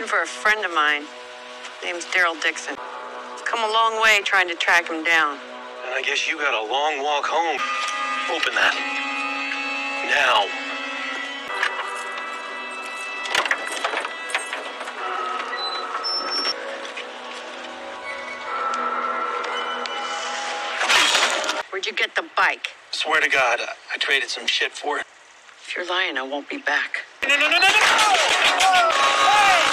for a friend of mine. Name's Daryl Dixon. I've come a long way trying to track him down. And I guess you got a long walk home. Open that. Now. Where'd you get the bike? Swear to God, I traded some shit for it. If you're lying, I won't be back. No! Hey!